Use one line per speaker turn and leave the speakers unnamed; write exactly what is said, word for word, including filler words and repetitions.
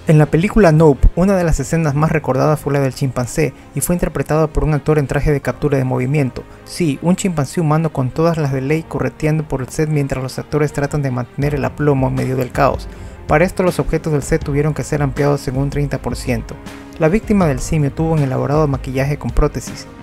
En la película Nope, una de las escenas más recordadas fue la del chimpancé, y fue interpretada por un actor en traje de captura de movimiento. Sí, un chimpancé humano con todas las de ley correteando por el set mientras los actores tratan de mantener el aplomo en medio del caos. Para esto los objetos del set tuvieron que ser ampliados en un treinta por ciento. La víctima del simio tuvo un elaborado maquillaje con prótesis,